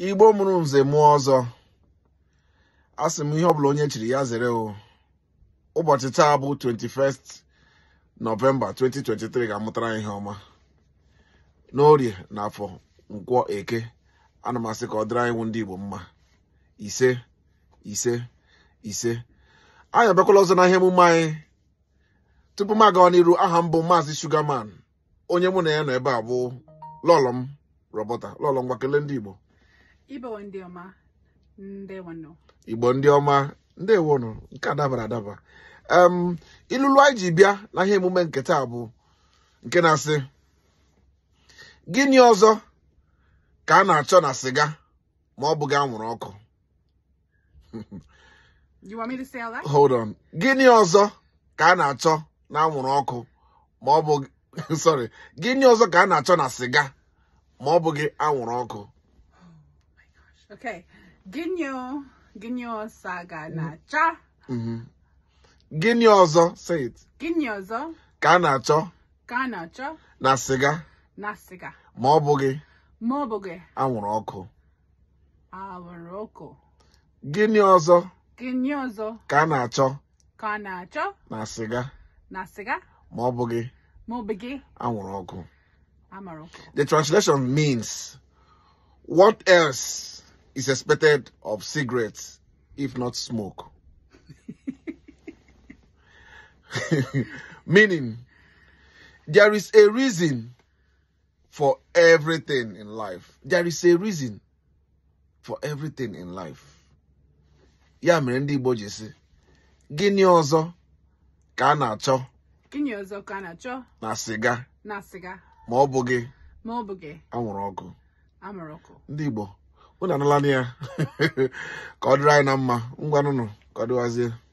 Igbo mụrụ nze mụọ ọzọ. Asị m ihe ọbụla onye chiri ya zere o. Ụbọchị taa bụ 21st November 2023 ga-amụtara ihe ọma. N'orie n'afọ Nkwọ Eke, ana m asị ka ọ dịrị anyị ndị Igbo mma. Ise. Anyị abịakwala ọzọ na ihe emume anyị. Tupu m aga n'iru, aha m bụ Maazị Sugarman. Onye mụ na ya nọ ebe a bụ lọlọ m Robota. Lọlọ m gwakele ndị Igbo. Igbo ndị ọma, ndewonu. Igbo ndị ọma, ndewonu. Nke a dabara adaba. Ilulu anyị ji bịa na ihe emume nke taa bụ nke na-asị, gịnị ọzọ ka a na-achọ na siga ma ọ bụghị anwụrụ ọkụ? You want me to say all that? Hold on. Gịnị ọzọ ka a na-achọ na anwụrụ ọkụ ma ọ bụ sorry. Gịnị ọzọ ka a na-achọ na siga ma ọ bụghị anwụrụ ọkụ? Okay. Ginyo saga na cha. Gịnị ọzọ, say it. Gịnị ọzọ Ka a na-achọ na siga na siga ma ọ bụghị anwụrụ ọkụ? ọkụ. Gịnị ọzọ ka a na-achọ na siga ma ọ bụghị anwụrụ ọkụ? The translation means, what else is expected of cigarettes if not smoke? Meaning, there is a reason for everything in life. There is a reason for everything in life. Ya mere ndị Igbo ji sị, gịnị ọzọ ka a na-achọ na siga ma ọ bụghị anwụrụ ọkụ? Ndị Igbo, unu anụla ya ka ọ dịrị anyị na mma. Ngwanụnụ ka ọ dịwazie.